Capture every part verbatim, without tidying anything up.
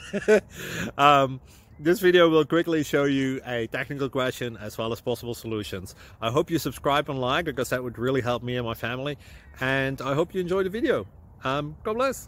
um, this video will quickly show you a technical question as well as possible solutions. I hope you subscribe and like, because that would really help me and my family. And I hope you enjoy the video. Um, God bless.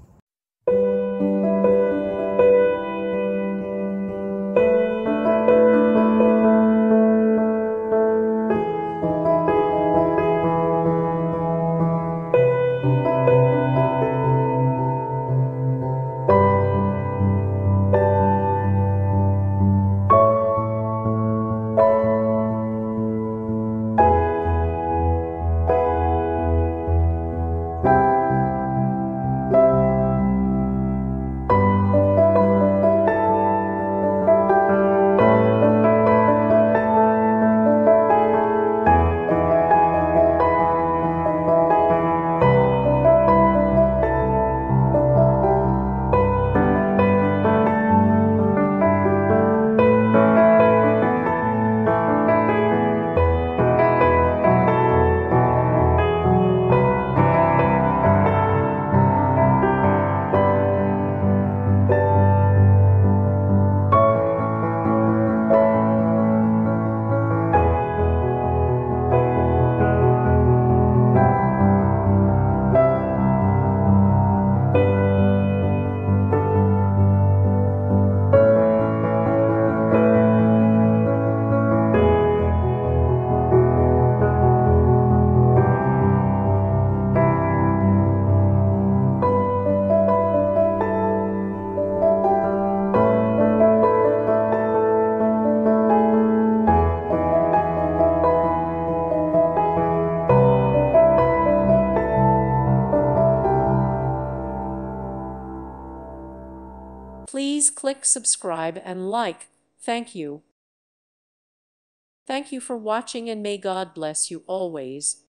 Please click subscribe and like. Thank you. Thank you for watching, and may God bless you always.